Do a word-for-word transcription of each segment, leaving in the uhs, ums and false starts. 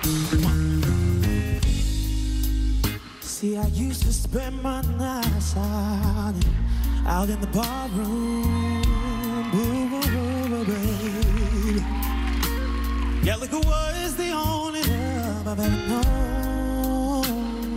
See, I used to spend my nights out, out in the barroom, boo, boo, boo, baby. Yeah, liquor was the only love I've ever known.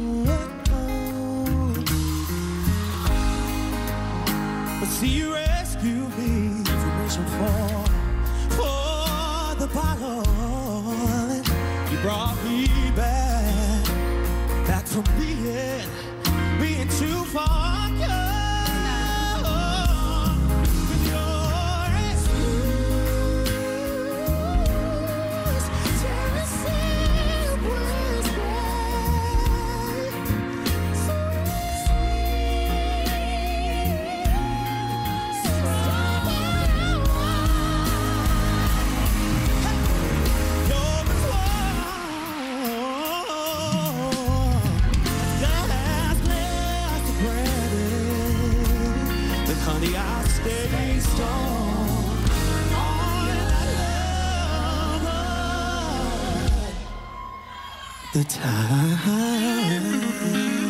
But see, you rescued me from reaching for, for the bottle. You brought me back, back from being, being too far gone. With your excuse, Tennessee whiskey, so sweet, so you're the honey, I'll stay strong on that love the time.